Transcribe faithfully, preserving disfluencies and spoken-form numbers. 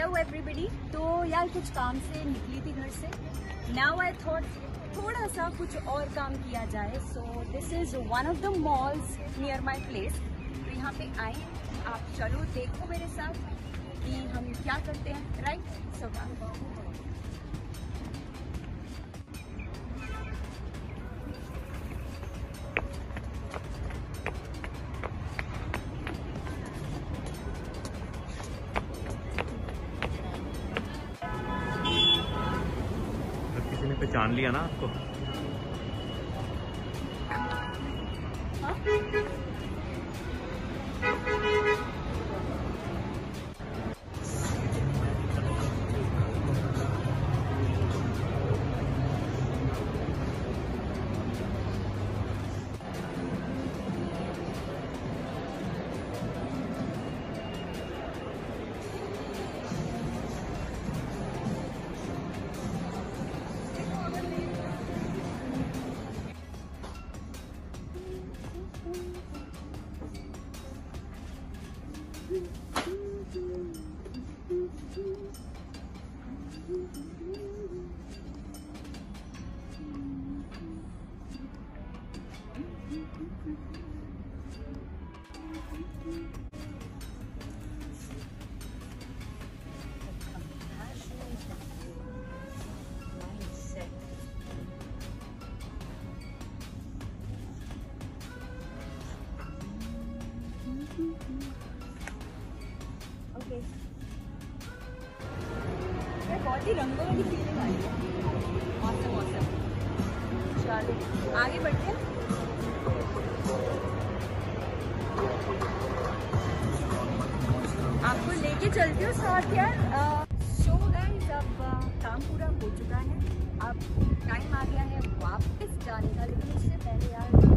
Hello everybody. तो यार कुछ काम से निकली थी घर से। नाउ आई थॉट थोड़ा सा कुछ और काम किया जाए। So this is one of the malls near my place. तो यहाँ पे आए, आप चलो देखो मेरे साथ कि हम क्या करते हैं, राइट? सो किसी ने पहचान लिया ना आपको? ओके, बहुत ही रंगों वाली फीलिंग आई है। मौसम मौसम चलो आगे बढ़ते हैं। आपको लेके चलती हूँ साथ यार। शो गाइस, अब काम पूरा हो चुका है, अब टाइम आ गया है वापस जाने का। लेकिन उससे पहले यार